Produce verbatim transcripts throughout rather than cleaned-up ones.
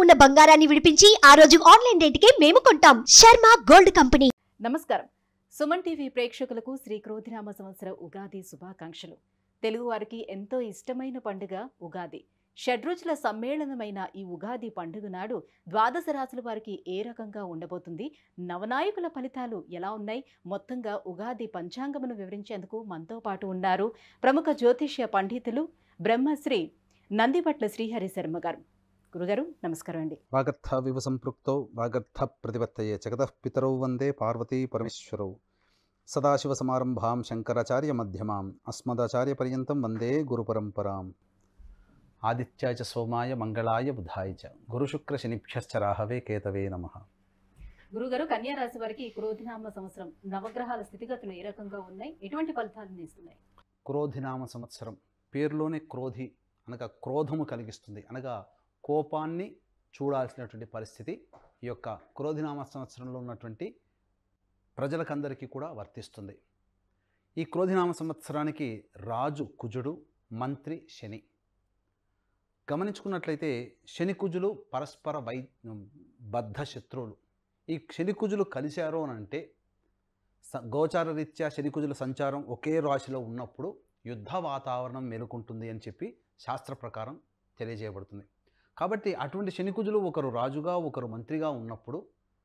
ఉన్న బంగారాన్ని విడిపించి ఆ రోజు ఆన్లైన్ రేటుకే మేము కొంటాం. Sharma gold company. నమస్కారం. సుమన్ టీవీ ప్రేక్షకులకు శ్రీ క్రోధినామ సంవత్సర ఉగాది శుభాకాంక్షలు. తెలుగు వారికి ఎంతో ఇష్టమైన పండుగ ఉగాది. షడ్రుచుల సమ్మేళనమైన ఈ ఉగాది పండుగ నాడు ద్వాదశ రాశుల వారికి ఏ రకంగా ఉండబోతుంది, నవనాయకుల ఫలితాలు ఎలా ఉన్నాయి, మొత్తంగా ఉగాది పంచాంగమును వివరించేందుకు మనతో పాటు ఉన్నారు ప్రముఖ జ్యోతిష్య పండితులు బ్రహ్మశ్రీ నందిపట్ల శ్రీహరి శర్మ గారు. గురుగారు నమస్కారం అండి. వాగర్థ వివ సంపృక్తౌ వాగర్థ ప్రతిపత్తయే జగతః పితరౌ వందే పార్వతీ పరమేశ్వరౌ. సదాశివ సమారంభాం శంకరాచార్య మధ్యమాం అస్మదాచార్య పర్యంతం వందే గురు పరంపరాం. ఆదిత్యాయ చ సోమాయ మంగళాయ బుధాయ చ గురుశుక్ర శనిభ్యశ్చ రాహవే కేతవే నమః. గురుగారు, కన్యా రాశి వారికి క్రోధినామ సంవత్సరం నవగ్రహాల స్థితిగతులు ఏ రకంగా ఉన్నాయి, ఎటువంటి ఫలితాలను ఇస్తున్నాయి? క్రోధినామ సంవత్సరం పేరులోనే క్రోధి అనగా క్రోధము కలిగిస్తుంది, అనగా కోపాన్ని చూడాల్సినటువంటి పరిస్థితి ఈ యొక్క క్రోధినామ సంవత్సరంలో ఉన్నటువంటి ప్రజలకందరికీ కూడా వర్తిస్తుంది. ఈ క్రోధినామ సంవత్సరానికి రాజు కుజుడు, మంత్రి శని. గమనించుకున్నట్లయితే శని కుజులు పరస్పర వై బద్ధ శత్రువులు. ఈ శని కుజులు కలిశారు అని అంటే గోచార రీత్యా శని కుజుల సంచారం ఒకే రాశిలో ఉన్నప్పుడు యుద్ధ వాతావరణం మేలుకుంటుంది అని చెప్పి శాస్త్ర ప్రకారం తెలియజేయబడుతుంది. కాబట్టి అటువంటి శనికుజులు ఒకరు రాజుగా ఒకరు మంత్రిగా ఉన్నప్పుడు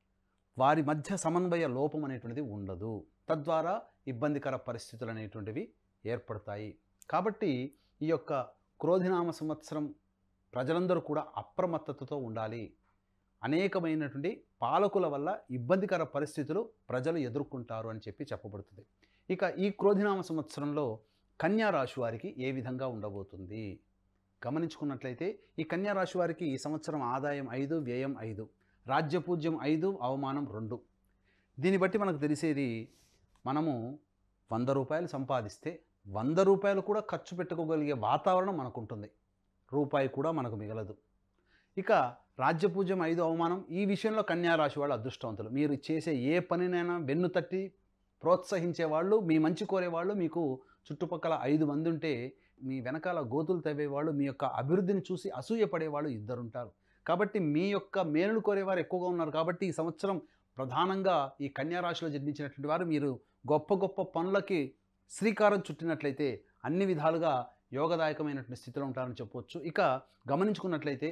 వారి మధ్య సమన్వయ లోపం అనేటువంటిది ఉండదు, తద్వారా ఇబ్బందికర పరిస్థితులు అనేటువంటివి ఏర్పడతాయి. కాబట్టి ఈ యొక్క క్రోధినామ సంవత్సరం ప్రజలందరూ కూడా అప్రమత్తతతో ఉండాలి. అనేకమైనటువంటి పాలకుల వల్ల ఇబ్బందికర పరిస్థితులు ప్రజలు ఎదుర్కొంటారు అని చెప్పి చెప్పబడుతుంది. ఇక ఈ క్రోధినామ సంవత్సరంలో కన్యా రాశి వారికి ఏ విధంగా ఉండబోతుంది గమనించుకున్నట్లయితే ఈ కన్యా రాశి వారికి ఈ సంవత్సరం ఆదాయం ఐదు, వ్యయం ఐదు, రాజ్యపూజ్యం ఐదు, అవమానం రెండు. దీన్ని బట్టి మనకు తెలిసేది, మనము వంద రూపాయలు సంపాదిస్తే వంద రూపాయలు కూడా ఖర్చు పెట్టుకోగలిగే వాతావరణం మనకు ఉంటుంది, రూపాయి కూడా మనకు మిగలదు. ఇక రాజ్యపూజ్యం ఐదు, అవమానం. ఈ విషయంలో కన్యా రాశి వాళ్ళు అదృష్టవంతులు. మీరు చేసే ఏ పనినైనా వెన్ను తట్టి ప్రోత్సహించే వాళ్ళు, మీ మంచి కోరేవాళ్ళు మీకు చుట్టుపక్కల ఐదు మంది ఉంటే, మీ వెనకాల గోతులు తవ్వేవాళ్ళు, మీ యొక్క అభివృద్ధిని చూసి అసూయపడేవాళ్ళు ఇద్దరుంటారు. కాబట్టి మీ యొక్క మేలును కోరేవారు ఎక్కువగా ఉన్నారు. కాబట్టి ఈ సంవత్సరం ప్రధానంగా ఈ కన్యా రాశిలో జన్మించినటువంటి వారు మీరు గొప్ప గొప్ప పనులకి శ్రీకారం చుట్టినట్లయితే అన్ని విధాలుగా యోగదాయకమైనటువంటి స్థితిలో ఉంటారని చెప్పవచ్చు. ఇక గమనించుకున్నట్లయితే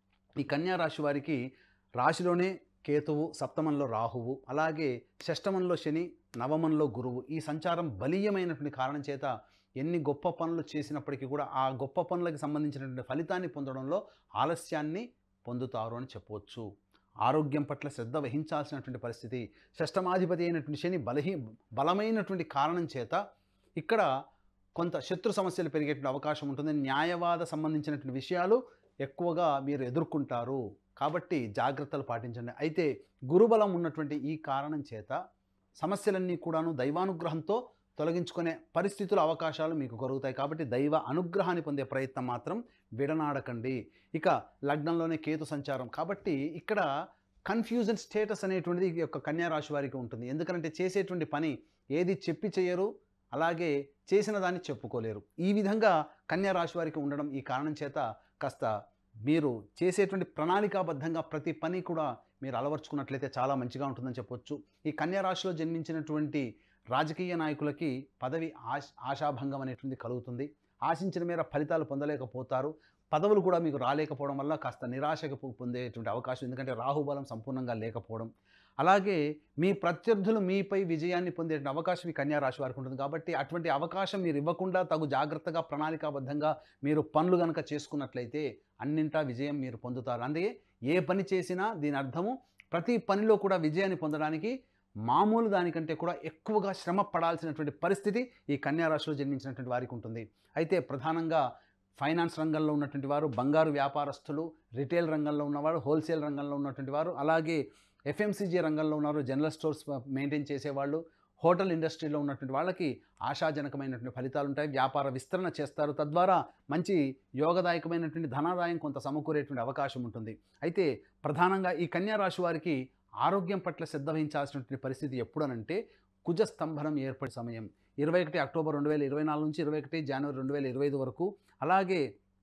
ఈ కన్యా రాశి వారికి రాశిలోనే కేతువు, సప్తమంలో రాహువు, అలాగే షష్టమంలో శని, నవమంలో గురువు. ఈ సంచారం బలీయమైనటువంటి కారణం చేత ఎన్ని గొప్ప పనులు చేసినప్పటికీ కూడా ఆ గొప్ప పనులకు సంబంధించినటువంటి ఫలితాన్ని పొందడంలో ఆలస్యాన్ని పొందుతారు అని చెప్పవచ్చు. ఆరోగ్యం పట్ల శ్రద్ధ వహించాల్సినటువంటి పరిస్థితి. షష్టమాధిపతి అయినటువంటి శని బలహీ బలమైనటువంటి కారణం చేత ఇక్కడ కొంత శత్రు సమస్యలు పెరిగేటువంటి అవకాశం ఉంటుంది. న్యాయవాద సంబంధించినటువంటి విషయాలు ఎక్కువగా మీరు ఎదుర్కొంటారు, కాబట్టి జాగ్రత్తలు పాటించండి. అయితే గురుబలం ఉన్నటువంటి ఈ కారణం చేత సమస్యలన్నీ కూడాను దైవానుగ్రహంతో తొలగించుకునే పరిస్థితుల అవకాశాలు మీకు కలుగుతాయి. కాబట్టి దైవ అనుగ్రహాన్ని పొందే ప్రయత్నం మాత్రం విడనాడకండి. ఇక లగ్నంలోనే కేతు సంచారం, కాబట్టి ఇక్కడ కన్ఫ్యూజన్ స్టేటస్ అనేటువంటిది ఈ యొక్క కన్యా రాశి వారికి ఉంటుంది. ఎందుకంటే చేసేటువంటి పని ఏది చెప్పి చేయరు, అలాగే చేసిన దాన్ని చెప్పుకోలేరు. ఈ విధంగా కన్యా రాశి వారికి ఉండడం ఈ కారణం చేత కాస్త మీరు చేసేటువంటి ప్రణాళికాబద్ధంగా ప్రతి పని కూడా మీరు అలవర్చుకున్నట్లయితే చాలా మంచిగా ఉంటుందని చెప్పొచ్చు. ఈ కన్యా రాశిలో జన్మించినటువంటి రాజకీయ నాయకులకి పదవి ఆశ ఆశాభంగం అనేటువంటి కలుగుతుంది. ఆశించిన మేర ఫలితాలు పొందలేకపోతారు. పదవులు కూడా మీకు రాలేకపోవడం వల్ల కాస్త నిరాశకు పొందేటువంటి అవకాశం, ఎందుకంటే రాహుబలం సంపూర్ణంగా లేకపోవడం. అలాగే మీ ప్రత్యర్థులు మీపై విజయాన్ని పొందే అవకాశం ఈ కన్యా రాశి వారికి ఉంటుంది. కాబట్టి అటువంటి అవకాశం మీరు ఇవ్వకుండా తగు జాగ్రత్తగా ప్రణాళికాబద్ధంగా మీరు పనులు కనుక చేసుకున్నట్లయితే అన్నింటా విజయం మీరు పొందుతారు. అందుకే ఏ పని చేసినా దీని అర్థము ప్రతి పనిలో కూడా విజయాన్ని పొందడానికి మామూలు దానికంటే కూడా ఎక్కువగా శ్రమ పడాల్సినటువంటి పరిస్థితి ఈ కన్యా రాశిలో జన్మించినటువంటి వారికి ఉంటుంది. అయితే ప్రధానంగా ఫైనాన్స్ రంగంలో ఉన్నటువంటి వారు, బంగారు వ్యాపారస్తులు, రిటైల్ రంగంలో ఉన్నవారు, హోల్సేల్ రంగంలో ఉన్నటువంటి వారు, అలాగే ఎఫ్ఎంసీజీ రంగంలో ఉన్నారు, జనరల్ స్టోర్స్ మెయింటైన్ చేసేవాళ్ళు, హోటల్ ఇండస్ట్రీలో ఉన్నటువంటి వాళ్ళకి ఆశాజనకమైనటువంటి ఫలితాలు ఉంటాయి. వ్యాపార విస్తరణ చేస్తారు, తద్వారా మంచి యోగదాయకమైనటువంటి ధనాదాయం కొంత సమకూరేటువంటి అవకాశం ఉంటుంది. అయితే ప్రధానంగా ఈ కన్యా రాశి వారికి ఆరోగ్యం పట్ల శ్రద్ధ వహించాల్సినటువంటి పరిస్థితి ఎప్పుడనంటే కుజ స్తంభనం ఏర్పడే సమయం ఇరవై ఒకటి అక్టోబర్ రెండు వేల ఇరవై నాలుగు నుంచి ఇరవై ఒకటి జనవరి రెండు వేల ఇరవై ఐదు వరకు, అలాగే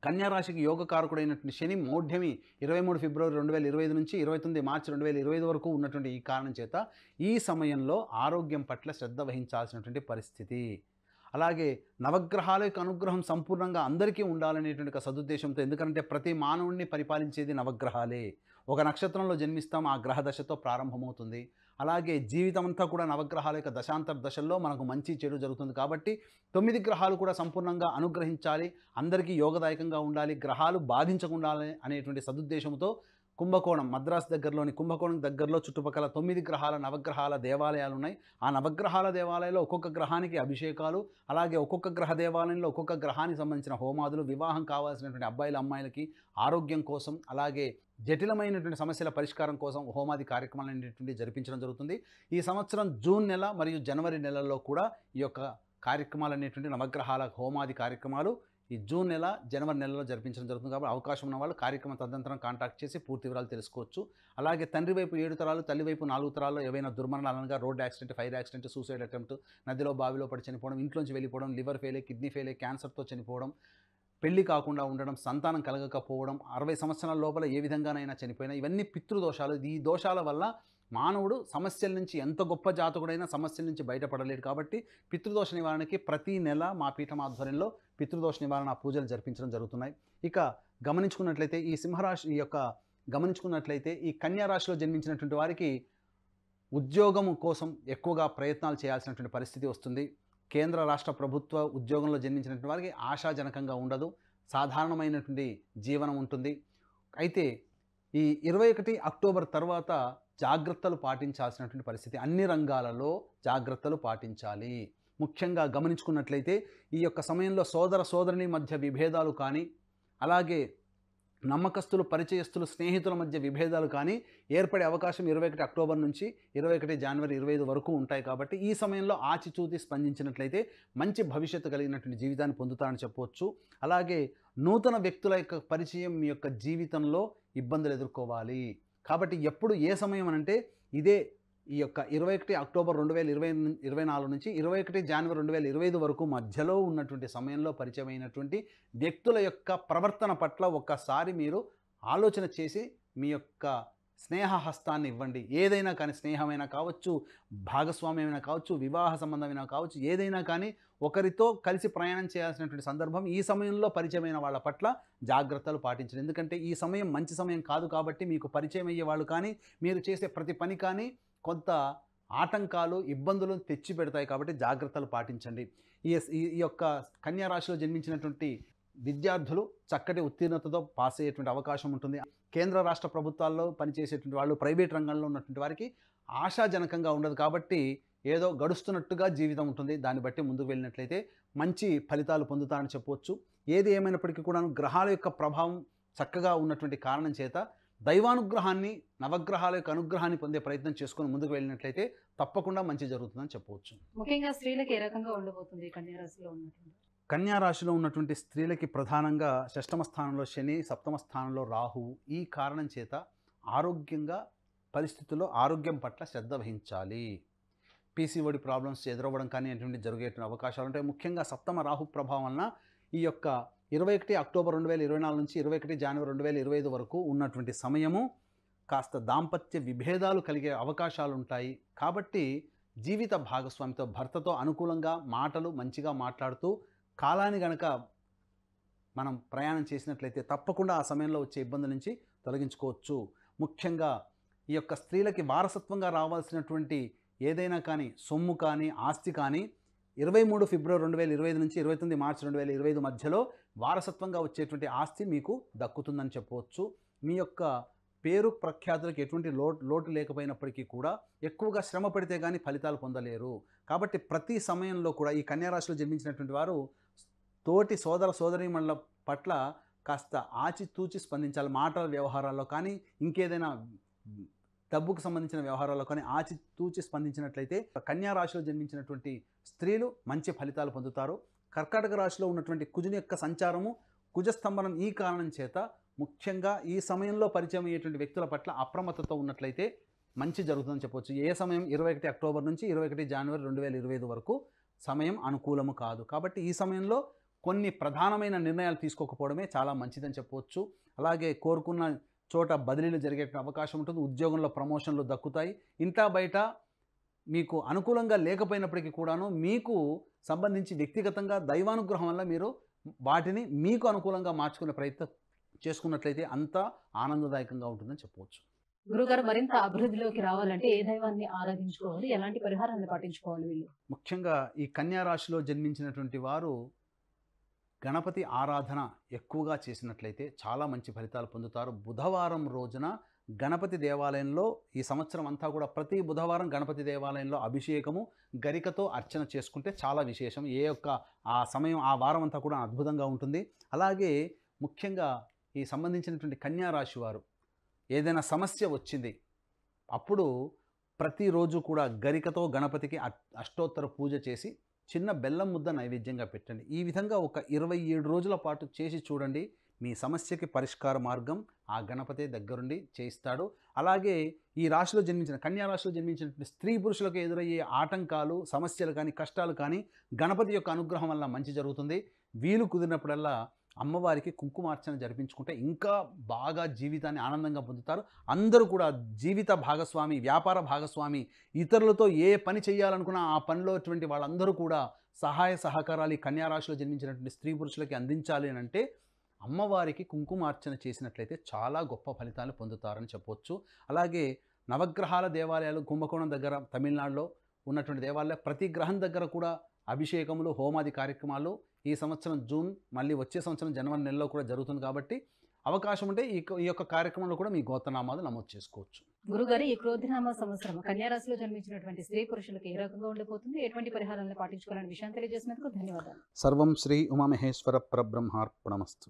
కన్యా రాశికి యోగకారకుడైనటువంటి శని మౌఢ్యమి ఇరవై మూడు ఫిబ్రవరి రెండు వేల ఇరవై ఐదు నుంచి ఇరవై తొమ్మిది మార్చి రెండు వేల ఇరవై ఐదు వరకు ఉన్నటువంటి ఈ కారణం చేత ఈ సమయంలో ఆరోగ్యం పట్ల శ్రద్ధ వహించాల్సినటువంటి పరిస్థితి. అలాగే నవగ్రహాల యొక్క అనుగ్రహం సంపూర్ణంగా అందరికీ ఉండాలనేటువంటి ఒక సదుద్దేశంతో, ఎందుకంటే ప్రతి మానవుడిని పరిపాలించేది నవగ్రహాలే. ఒక నక్షత్రంలో జన్మిస్తాం, ఆ గ్రహ దశతో ప్రారంభమవుతుంది. అలాగే జీవితం అంతా కూడా నవగ్రహాల యొక్క దశాంతర దశల్లో మనకు మంచి చెడు జరుగుతుంది. కాబట్టి తొమ్మిది గ్రహాలు కూడా సంపూర్ణంగా అనుగ్రహించాలి, అందరికీ యోగదాయకంగా ఉండాలి, గ్రహాలు బాధించకుండా అనేటువంటి సదుద్దేశంతో కుంభకోణం, మద్రాసు దగ్గరలోని కుంభకోణం దగ్గరలో చుట్టుపక్కల తొమ్మిది గ్రహాల నవగ్రహాల దేవాలయాలు ఉన్నాయి. ఆ నవగ్రహాల దేవాలయంలో ఒక్కొక్క గ్రహానికి అభిషేకాలు, అలాగే ఒక్కొక్క గ్రహ దేవాలయంలో ఒక్కొక్క గ్రహానికి సంబంధించిన హోమాదులు, వివాహం కావాల్సినటువంటి అబ్బాయిల అమ్మాయిలకి ఆరోగ్యం కోసం, అలాగే జటిలమైనటువంటి సమస్యల పరిష్కారం కోసం హోమాది కార్యక్రమాలు అనేటువంటి జరిపించడం జరుగుతుంది. ఈ సంవత్సరం జూన్ నెల మరియు జనవరి నెలల్లో కూడా ఈ యొక్క కార్యక్రమాలు అనేటువంటి నవగ్రహాల హోమాది కార్యక్రమాలు ఈ జూన్ నెల జనవరి నెలలో జరిపించడం జరుగుతుంది. కాబట్టి అవకాశం ఉన్న వాళ్ళు కార్యక్రమం తదనంతరం కాంటాక్ట్ చేసి పూర్తి వివరాలు తెలుసుకోవచ్చు. అలాగే తండ్రి వైపు ఏడు తరాలు, తల్లి వైపు నాలుగు తరాల్లో ఏవైనా దుర్మరణాలనగా road accident, fire accident, suicide attempt, నదిలో బావిలో పడి చనిపోవడం, ఇంట్లోంచి వెళ్ళిపోవడం, లివర్ ఫెయిలే, కిడ్నీ ఫెయిలే, క్యాన్సర్తో చనిపోవడం, పెళ్లి కాకుండా ఉండడం, సంతానం కలగకపోవడం, అరవై సంవత్సరాల లోపల ఏ విధంగానైనా చనిపోయినా, ఇవన్నీ పితృదోషాలు. ఈ దోషాల వల్ల మానవుడు సమస్యల నుంచి, ఎంత గొప్ప జాతకుడైనా సమస్యల నుంచి బయటపడలేడు. కాబట్టి పితృదోష నివారణకి ప్రతి నెల మా పీఠం ఆధ్వర్యంలో పితృదోష నివారణ పూజలు జరిపించడం జరుగుతున్నాయి. ఇక గమనించుకున్నట్లయితే ఈ సింహరాశి ఈ యొక్క గమనించుకున్నట్లయితే ఈ కన్యా రాశిలో జన్మించినటువంటి వారికి ఉద్యోగం కోసం ఎక్కువగా ప్రయత్నాలు చేయాల్సినటువంటి పరిస్థితి వస్తుంది. కేంద్ర రాష్ట్ర ప్రభుత్వ ఉద్యోగంలో జన్మించినటువంటి వారికి ఆశాజనకంగా ఉండదు, సాధారణమైనటువంటి జీవనం ఉంటుంది. అయితే ఈ ఇరవై ఒకటి అక్టోబర్ తర్వాత జాగ్రత్తలు పాటించాల్సినటువంటి పరిస్థితి, అన్ని రంగాలలో జాగ్రత్తలు పాటించాలి. ముఖ్యంగా గమనించుకున్నట్లయితే ఈ యొక్క సమయంలో సోదర సోదరుని మధ్య విభేదాలు కానీ, అలాగే నమ్మకస్తులు, పరిచయస్తులు, స్నేహితుల మధ్య విభేదాలు కానీ ఏర్పడే అవకాశం ఇరవై ఒకటి అక్టోబర్ నుంచి ఇరవై ఒకటి జనవరి ఇరవై ఐదు వరకు ఉంటాయి. కాబట్టి ఈ సమయంలో ఆచితూచి స్పందించినట్లయితే మంచి భవిష్యత్తు కలిగినటువంటి జీవితాన్ని పొందుతారని చెప్పవచ్చు. అలాగే నూతన వ్యక్తుల యొక్క పరిచయం మీ యొక్క జీవితంలో ఇబ్బందులు ఎదుర్కోవాలి. కాబట్టి ఎప్పుడు ఏ సమయం అనంటే ఇదే ఈ యొక్క ఇరవై ఒకటి అక్టోబర్ రెండు వేల ఇరవై ఇరవై నాలుగు నుంచి ఇరవై ఒకటి జనవరి రెండు వేల ఇరవై ఐదు వరకు మధ్యలో ఉన్నటువంటి సమయంలో పరిచయమైనటువంటి వ్యక్తుల యొక్క ప్రవర్తన పట్ల ఒక్కసారి మీరు ఆలోచన చేసి మీ యొక్క స్నేహహస్తాన్ని ఇవ్వండి. ఏదైనా కానీ, స్నేహమైనా కావచ్చు, భాగస్వామ్యమైనా కావచ్చు, వివాహ సంబంధమైనా కావచ్చు, ఏదైనా కానీ ఒకరితో కలిసి ప్రయాణం చేయాల్సినటువంటి సందర్భం ఈ సమయంలో పరిచయమైన వాళ్ళ పట్ల జాగ్రత్తలు పాటించండి. ఎందుకంటే ఈ సమయం మంచి సమయం కాదు. కాబట్టి మీకు పరిచయం అయ్యే వాళ్ళు కానీ, మీరు చేసే ప్రతి పని కానీ కొంత ఆటంకాలు, ఇబ్బందులు తెచ్చి పెడతాయి. కాబట్టి జాగ్రత్తలు పాటించండి. ఈ ఈ యొక్క కన్యా రాశిలో జన్మించినటువంటి విద్యార్థులు చక్కటి ఉత్తీర్ణతతో పాస్ అయ్యేటువంటి అవకాశం ఉంటుంది. కేంద్ర రాష్ట్ర ప్రభుత్వాల్లో పనిచేసేటువంటి వాళ్ళు, ప్రైవేట్ రంగంలో ఉన్నటువంటి వారికి ఆశాజనకంగా ఉండదు. కాబట్టి ఏదో గడుస్తున్నట్టుగా జీవితం ఉంటుంది. దాన్ని బట్టి ముందుకు వెళ్ళినట్లయితే మంచి ఫలితాలు పొందుతారని చెప్పవచ్చు. ఏది ఏమైనప్పటికీ కూడా గ్రహాల యొక్క ప్రభావం చక్కగా ఉన్నటువంటి కారణం చేత దైవానుగ్రహాన్ని, నవగ్రహాల యొక్క అనుగ్రహాన్ని పొందే ప్రయత్నం చేసుకొని ముందుకు వెళ్ళినట్లయితే తప్పకుండా మంచి జరుగుతుందని చెప్పవచ్చు. ముఖ్యంగా స్త్రీలకు ఏ రకంగా ఉండబోతుంది కన్యా రాశిలో ఉన్నటువంటి? కన్యా రాశిలో ఉన్నటువంటి స్త్రీలకి ప్రధానంగా షష్టమ స్థానంలో శని, సప్తమ స్థానంలో రాహువు. ఈ కారణం చేత ఆరోగ్యంగా పరిస్థితుల్లో ఆరోగ్యం పట్ల శ్రద్ధ వహించాలి. పీసీఓడి ప్రాబ్లమ్స్ ఎదురవ్వడం కానీ అటువంటి జరిగే అవకాశాలు ఉంటాయి. ముఖ్యంగా సప్తమ రాహు ప్రభావం వలన ఈ యొక్క ఇరవై ఒకటి అక్టోబర్ రెండు వేల ఇరవై నాలుగు నుంచి ఇరవై ఒకటి జనవరి రెండు వేల ఇరవై ఐదు వరకు ఉన్నటువంటి సమయము కాస్త దాంపత్య విభేదాలు కలిగే అవకాశాలు ఉంటాయి. కాబట్టి జీవిత భాగస్వామితో, భర్తతో అనుకూలంగా మాటలు మంచిగా మాట్లాడుతూ కాలాన్ని గనక మనం ప్రయాణం చేసినట్లయితే తప్పకుండా ఆ సమయంలో వచ్చే ఇబ్బందుల నుంచి తొలగించుకోవచ్చు. ముఖ్యంగా ఈ యొక్క స్త్రీలకి వారసత్వంగా రావాల్సినటువంటి ఏదైనా కానీ, సొమ్ము కానీ, ఆస్తి కానీ ఇరవై మూడు ఫిబ్రవరి రెండు వేల ఇరవై ఐదు నుంచి ఇరవై తొమ్మిది మార్చి రెండు వేల ఇరవై ఐదు మధ్యలో వారసత్వంగా వచ్చేటువంటి ఆస్తి మీకు దక్కుతుందని చెప్పవచ్చు. మీ యొక్క పేరు ప్రఖ్యాతులకు ఎటువంటి లోటు లోటు లేకపోయినప్పటికీ కూడా ఎక్కువగా శ్రమ పడితే కానీ ఫలితాలు పొందలేరు. కాబట్టి ప్రతి సమయంలో కూడా ఈ కన్యా రాశిలో జన్మించినటువంటి వారు తోటి సోదర సోదరీమణుల పట్ల కాస్త ఆచితూచి స్పందించాలి. మాటల వ్యవహారాల్లో కానీ, ఇంకేదైనా డబ్బుకు సంబంధించిన వ్యవహారాల్లో కానీ ఆచితూచి స్పందించినట్లయితే కన్యా రాశిలో జన్మించినటువంటి స్త్రీలు మంచి ఫలితాలు పొందుతారు. కర్కాటక రాశిలో ఉన్నటువంటి కుజుని యొక్క సంచారము, కుజస్తంభనం ఈ కారణం చేత ముఖ్యంగా ఈ సమయంలో పరిచయం అయ్యేటువంటి వ్యక్తుల పట్ల అప్రమత్తతో ఉన్నట్లయితే మంచి జరుగుతుందని చెప్పవచ్చు. ఏ సమయం ఇరవై ఒకటి అక్టోబర్ నుంచి ఇరవై ఒకటి జనవరి రెండు వేల ఇరవై ఐదు వరకు సమయం అనుకూలము కాదు. కాబట్టి ఈ సమయంలో కొన్ని ప్రధానమైన నిర్ణయాలు తీసుకోకపోవడమే చాలా మంచిదని చెప్పవచ్చు. అలాగే కోరుకున్న చోట బదిలీలు జరిగే అవకాశం ఉంటుంది. ఉద్యోగంలో ప్రమోషన్లు దక్కుతాయి. ఇంటా బయట మీకు అనుకూలంగా లేకపోయినప్పటికీ కూడాను మీకు సంబంధించి వ్యక్తిగతంగా దైవానుగ్రహం వల్ల మీరు వాటిని మీకు అనుకూలంగా మార్చుకునే ప్రయత్నం చేసుకున్నట్లయితే అంతా ఆనందదాయకంగా ఉంటుందని చెప్పవచ్చు. గురుగారు, మరింత అభివృద్ధిలోకి రావాలంటే ఏ దైవాన్ని ఆరాధించుకోవాలి, ఎలాంటి పరిహారాన్ని పాటించుకోవాలి వీళ్ళు? ముఖ్యంగా ఈ కన్యా రాశిలో జన్మించినటువంటి వారు గణపతి ఆరాధన ఎక్కువగా చేసినట్లయితే చాలా మంచి ఫలితాలు పొందుతారు. బుధవారం రోజున గణపతి దేవాలయంలో ఈ సంవత్సరం అంతా కూడా ప్రతి బుధవారం గణపతి దేవాలయంలో అభిషేకము గరికతో అర్చన చేసుకుంటే చాలా విశేషం. ఏ యొక్క ఆ సమయం ఆ వారం అంతా కూడా అద్భుతంగా ఉంటుంది. అలాగే ముఖ్యంగా ఈ సంబంధించినటువంటి కన్యా రాశి వారు ఏదైనా సమస్య వచ్చింది అప్పుడు ప్రతిరోజు కూడా గరికతో గణపతికి అష్టోత్తర పూజ చేసి చిన్న బెల్లం ముద్ద నైవేద్యంగా పెట్టండి. ఈ విధంగా ఒక ఇరవై ఏడు రోజుల పాటు చేసి చూడండి. మీ సమస్యకి పరిష్కార మార్గం ఆ గణపతి దగ్గరుండి చేయిస్తాడు. అలాగే ఈ రాశిలో జన్మించిన కన్యా రాశిలో జన్మించినటువంటి స్త్రీ పురుషులకు ఎదురయ్యే ఆటంకాలు, సమస్యలు కానీ, కష్టాలు కానీ గణపతి యొక్క అనుగ్రహం వల్ల మంచి జరుగుతుంది. వీలు కుదిరినప్పుడల్లా అమ్మవారికి కుంకుమార్చన జరిపించుకుంటే ఇంకా బాగా జీవితాన్ని ఆనందంగా పొందుతారు. అందరూ కూడా జీవిత భాగస్వామి, వ్యాపార భాగస్వామి, ఇతరులతో ఏ పని చేయాలనుకున్నా ఆ పనిలోటువంటి వాళ్ళందరూ కూడా సహాయ సహకారాలు కన్యా రాశిలో జన్మించినటువంటి స్త్రీ పురుషులకి అందించాలి అని అంటే అమ్మవారికి కుంకుమార్చన చేసినట్లయితే చాలా గొప్ప ఫలితాలు పొందుతారని చెప్పవచ్చు. అలాగే నవగ్రహాల దేవాలయాలు కుంభకోణం దగ్గర తమిళనాడులో ఉన్నటువంటి దేవాలయాలు ప్రతి గ్రహం దగ్గర కూడా అభిషేకములు, హోమాది కార్యక్రమాలు ఈ సంవత్సరం జూన్, మళ్ళీ వచ్చే సంవత్సరం జనవరి నెలలో కూడా జరుగుతుంది. కాబట్టి అవకాశం ఉంటే ఈ ఈ యొక్క కార్యక్రమంలో కూడా మీ గోత్రనామాలు నమోదు చేసుకోవచ్చు. గురుగారు, ఈ క్రోధినామ సంవత్సరం కన్యా రాశిలో జన్మించినటువంటి స్త్రీ పురుషులకు ఏ రకంగా ఉండిపోతుంది, ఎటువంటి పరిహారాలను పాటించుకోవాలనే విషయాన్ని తెలియజేసినందుకు ధన్యవాదాలు. సర్వం శ్రీ ఉమామహేశ్వర పరబ్రహ్మార్పణమస్తు.